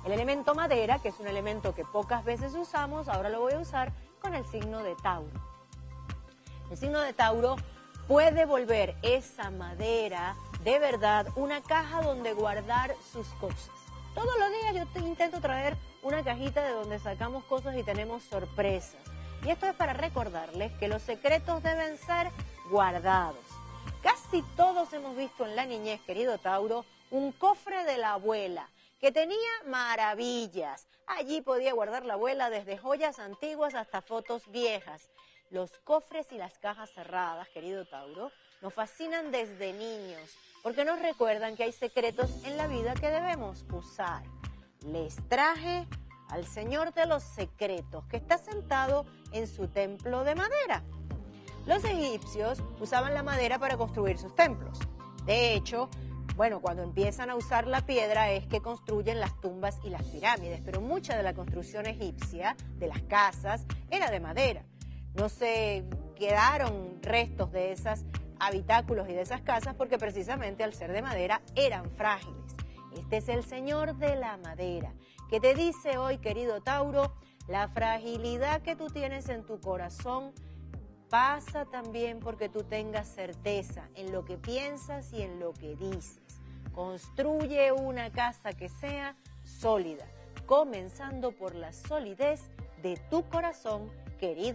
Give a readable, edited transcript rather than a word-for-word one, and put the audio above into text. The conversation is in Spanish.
El elemento madera, que es un elemento que pocas veces usamos, ahora lo voy a usar con el signo de Tauro. El signo de Tauro puede volver esa madera de verdad una caja donde guardar sus cosas. Todos los días yo intento traer una cajita de donde sacamos cosas y tenemos sorpresas. Y esto es para recordarles que los secretos deben ser guardados. Casi todos hemos visto en la niñez, querido Tauro, un cofre de la abuela que tenía maravillas. Allí podía guardar la abuela desde joyas antiguas hasta fotos viejas. Los cofres y las cajas cerradas, querido Tauro, nos fascinan desde niños porque nos recuerdan que hay secretos en la vida que debemos usar. Les traje al Señor de los Secretos, que está sentado en su templo de madera. Los egipcios usaban la madera para construir sus templos. De hecho, cuando empiezan a usar la piedra es que construyen las tumbas y las pirámides, pero mucha de la construcción egipcia, de las casas, era de madera. No se quedaron restos de esos habitáculos y de esas casas porque precisamente al ser de madera eran frágiles. Este es el Señor de la madera, que te dice hoy, querido Tauro, la fragilidad que tú tienes en tu corazón pasa también porque tú tengas certeza en lo que piensas y en lo que dices. Construye una casa que sea sólida, comenzando por la solidez de tu corazón, querido.